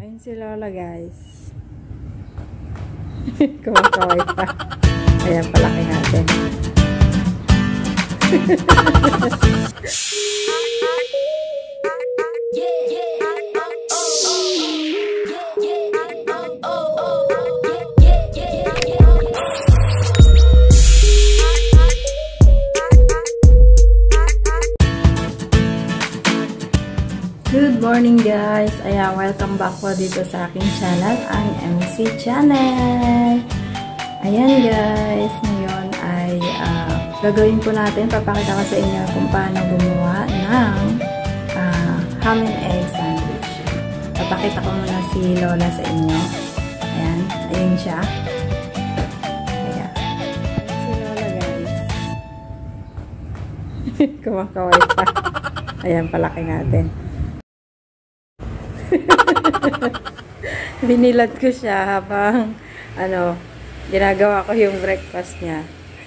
Ayun si Lola, guys. Kumakaway pa. Ayan, palaki natin. Good morning, guys! Ayan, welcome back po dito sa aking channel, ang MC Channel. Ayan, guys, ngayon ay gagawin po natin, papakita ko sa inyo kung paano gumawa ng ham and egg sandwich. Papakita ko muna si Lola sa inyo. Ayan, ayun siya. Ayan. Si Lola, guys. Kumakaway pa. Ayan, palaki natin. Binilad ko siya habang ginagawa ko yung breakfast niya.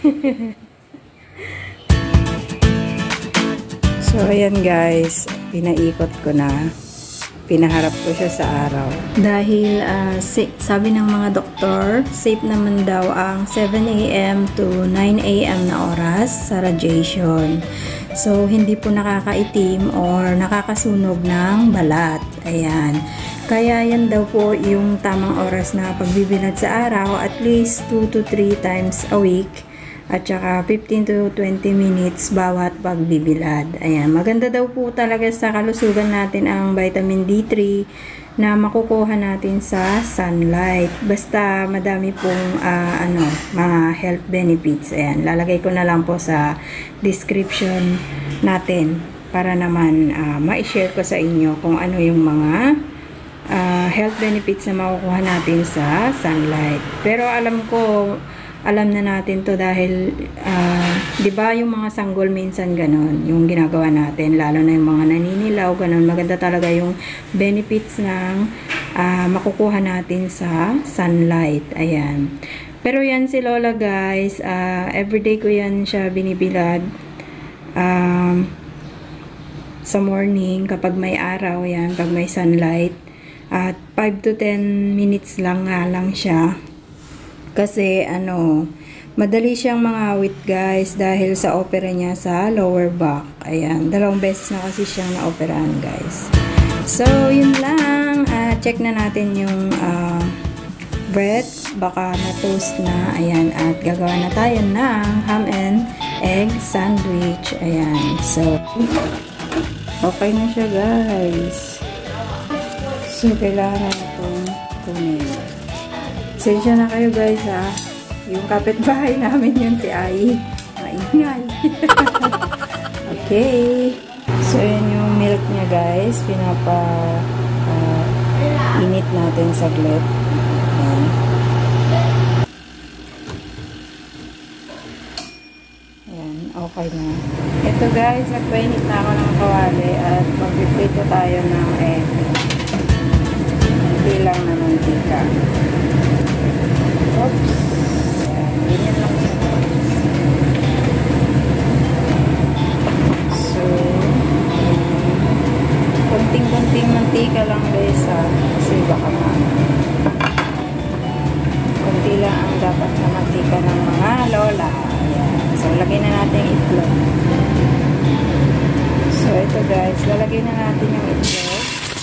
So ayan, guys, pinaikot ko na, pinaharap ko siya sa araw dahil sabi ng mga doktor, safe naman daw ang 7 AM to 9 AM na oras sa radiation. So, hindi po nakakaitim or nakakasunog ng balat. Ayan. Kaya yan daw po yung tamang oras na pagbibilad sa araw, at least 2 to 3 times a week. At saka 15 to 20 minutes bawat pagbibilad. Ayan. Maganda daw po talaga sa kalusugan natin ang vitamin D3 na makukuha natin sa sunlight. Basta madami pong mga health benefits. Ayan, lalagay ko na lang po sa description natin para naman ma-share ko sa inyo kung ano yung mga health benefits na makukuha natin sa sunlight. Pero alam na natin to dahil di ba yung mga sanggol minsan ganon yung ginagawa natin, lalo na yung mga naninilaw ganon. Maganda talaga yung benefits ng makukuha natin sa sunlight. Ayan. Pero yan si Lola, guys, everyday ko yan siya binibilad sa morning kapag may araw. Yan, pag may sunlight, at 5 to 10 minutes lang nga lang siya. Kasi madali siyang mangawit, guys, dahil sa opera niya sa lower back. Ayan, 2 beses na kasi siyang na-operahan, guys. So, yun lang. Check na natin yung bread. Baka na-toast na. Ayan, at gagawa na tayo ng ham and egg sandwich. Ayan, so okay na siya, guys. So, kailangan itong kunin. Sensya na kayo, guys, ha. Yung kapitbahay namin yun, si Ai. Maingay. Okay. So, yun yung milk niya, guys. Init natin saglit. Ayan. Ayan, okay na. Ito, guys, nagpainit na ako ng kawali at magpiprito tayo ng egg. Hindi lang na mantika. Oops. Ayan, ganyan lang siya. So, konting-konting mantika lang, guys, kasi baka konti lang ang dapat na mantika ng mga lola. Ayan. So, lagay na natin yung itlog. So, ito, guys, lalagay na natin yung itlog.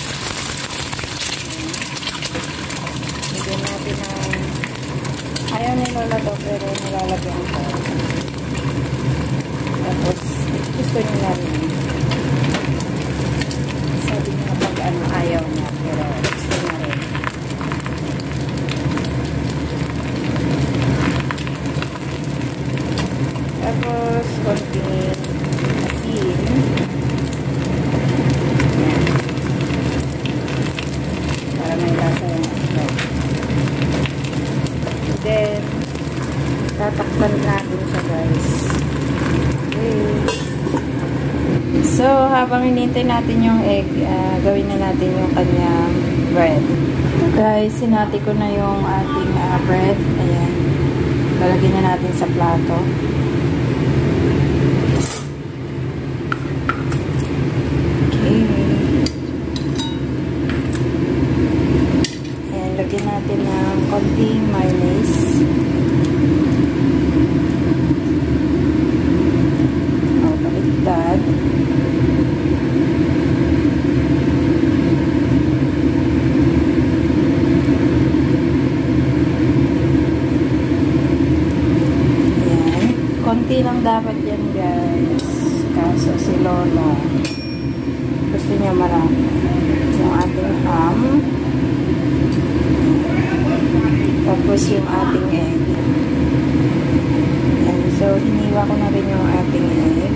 Lagyan natin ng ayaw ni Lola to, pero nilalagyan ko. Tapos, gusto niya na rin. Sabi niya pag ayaw niya, pero gusto niya rin. Tapos, konting asin. Yan. Para may lasa yung ito. Then, tatakpan natin siya, guys. Okay. So, habang hinintay natin yung egg, gawin na natin yung kanyang bread. Guys, sinati ko na yung ating bread. Ayan. Lalagyan na natin sa plato. Okay. lagyan natin ng konting mayonnaise. Baliktad. Konti lang dapat yan, guys. Kaso si Lola gusto niya marami. Yung ating ham. Tapos yung ating egg. Yan. So, hiniwa ko na rin yung ating egg.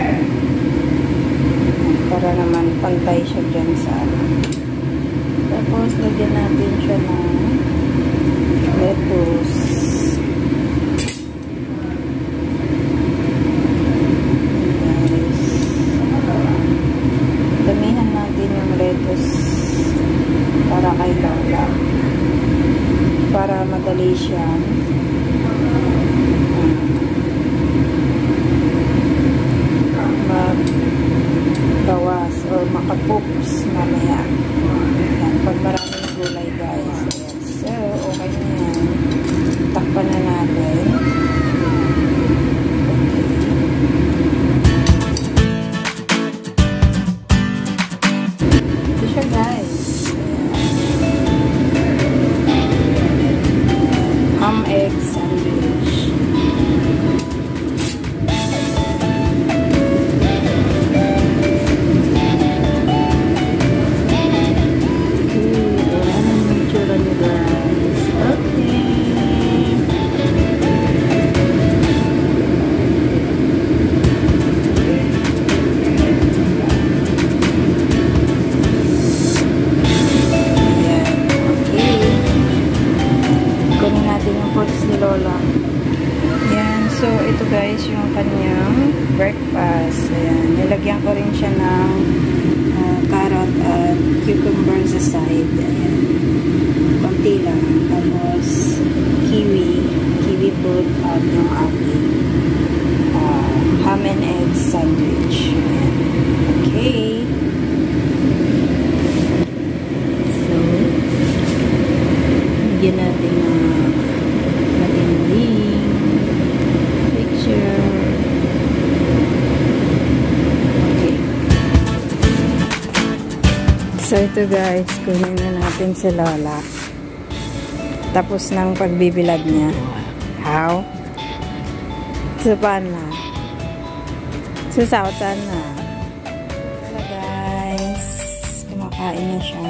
Para naman pantay siya dyan sa ano. Tapos, lagyan natin siya ng lettuce. Damihan natin yung lettuce para kay Lola. Para madali siya magbawas o makapoops mamaya. Yan, pag maraming gulay, guys. Yes. So, okay na yan. Takpan na natin. Egg sandwich. Lola. Yan. So, ito guys, yung kanyang breakfast. Ayan. Nilagyan ko rin siya ng carrot at cucumber sa side. Ayan. Konti lang. Tapos, kiwi fruit at yung ating ham and egg sandwich. Ayan. Okay. So, bigyan natin ng picture. Okay. So, ito guys, kunin na natin si Lola. Tapos ng pagbibilad niya. How? Supan na. Susautan na. Hello guys. Kumakain na siya.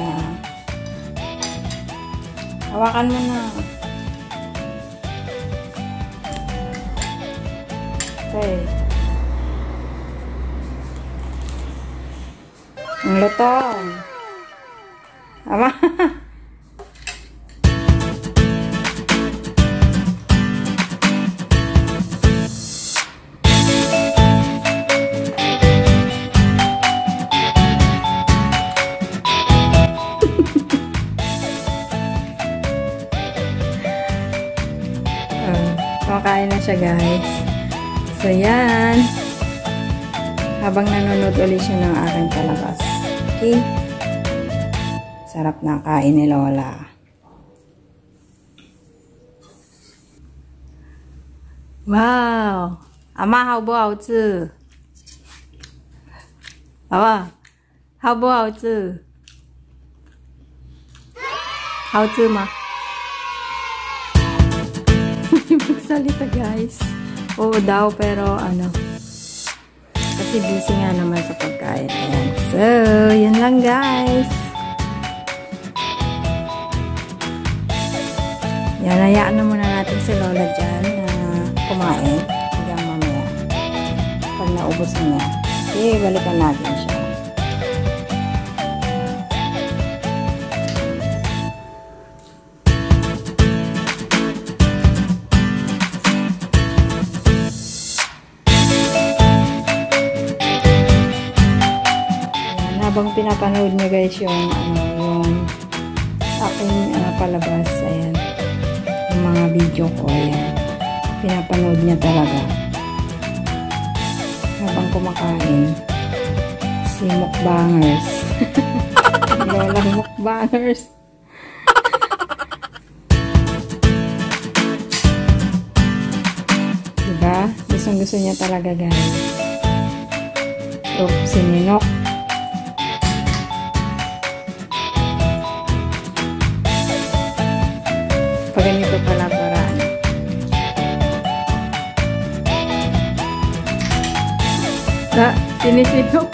Hawakan mo na. Okay. Ang lutong. Ama. Kumakain na siya guys. So, yan. Habang nanonood ulit siya ng aking palabas. Okay? Sarap ng kain ni Lola. Wow! Ama, 好不好吃? Aba, 好不好吃? 好吃吗? Magsalita guys. Oo daw, pero ano, kasi busy nga naman sa pagkain. Ayan. So, yun lang guys. Yan, hayaan na muna natin si Lola dyan na kumain hanggang mamaya. Pag naubos niya. Okay, balikan natin siya. Habang pinapanood niya guys yung yung aking palabas, ayan, yung mga video ko, ayan, pinapanood niya talaga habang kumakain. Si mukbangers. Lolang mukbangers. Diba? Gusto niya talaga, guys. Sininok. Pag ganito pala paraan. Sinisinok.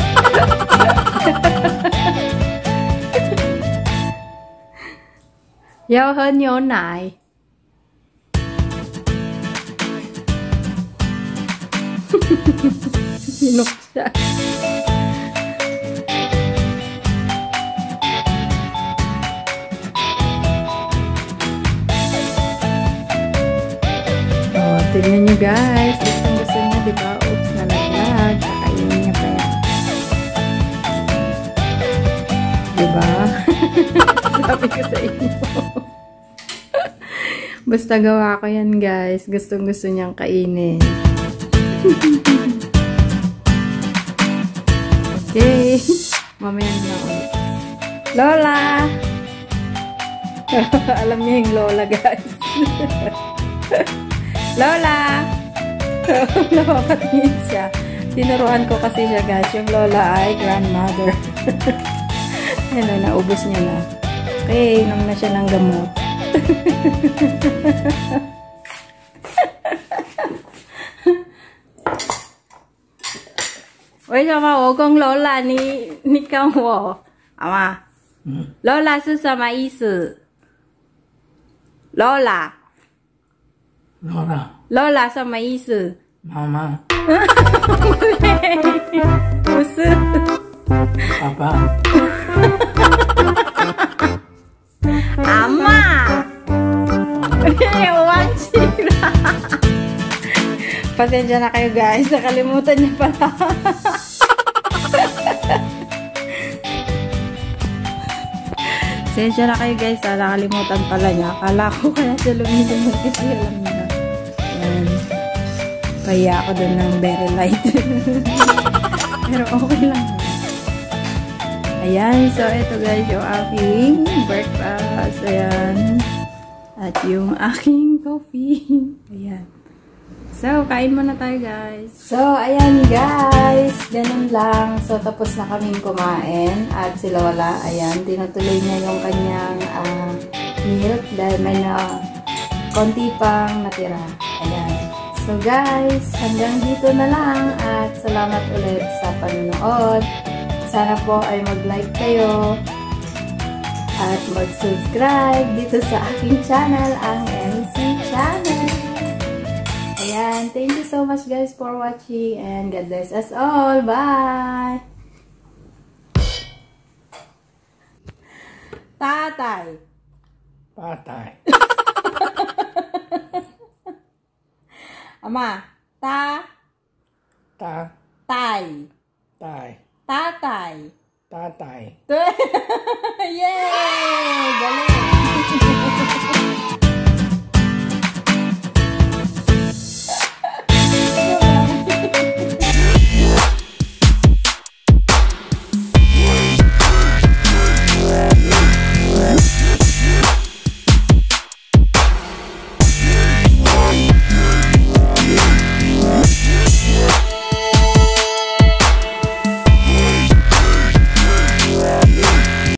Yêu hơn nhố nại. Sinok siya. Oh, tignan nyo guys. Gusto niya, diba? Oops, nalaglag. Kakainin niya pa yan. Diba? Sabi ko sa inyo. Basta gawa ko yan guys. Gusto niyang kainin. Okay. Mamaya na ulit. Lola! Alam niya yung Lola guys. Lola! Napapatingin siya. Tinuruan ko kasi siya guys. Yung Lola ay grandmother. Ano, naubos niya na. Okay, inom na siya ng gamot.為什麼我講Lola你跟我好嗎？Lola 是什麼意思？Lola 什麼意思？ 媽媽不是爸爸阿嬷我忘記了pasensya na kayo guys, nakalimutan niya pala. Pasensya na kayo guys, nakalimutan pala niya. Akala ko kaya siya lumilimot kasi alam niya. Ayan. Kaya ako dun ng very light. Pero okay lang. Ayan, so ito guys yung aking breakfast. Ayan. At yung aking coffee. Ayan. So, kain muna tayo guys. So, ayan guys. Ganun lang. So, tapos na kaming kumain. At si Lola, ayan, tinutuloy niya yung kanyang milk dahil may konti pang natira. Ayan. So, guys, hanggang dito na lang. At salamat ulit sa panonood. Sana po ay mag-like kayo. At mag-subscribe dito sa aking channel, ang MC Channel. Ayan, thank you so much guys for watching and God bless us all. Bye! Tatay. Patay. Ama. Ta. Tay. Tatay. Tatay. Yeah.